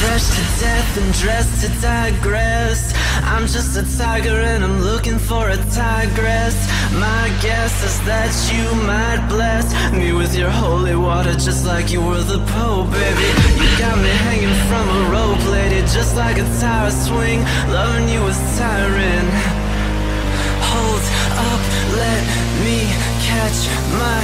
fresh to death and dressed to digress. I'm just a tiger and I'm looking for a tigress. My guess is that you might bless me with your holy water, just like you were the Pope, baby. You got me hanging from a rope, lady, just like a tower swing, loving you as tyrant. Hold up, let me catch my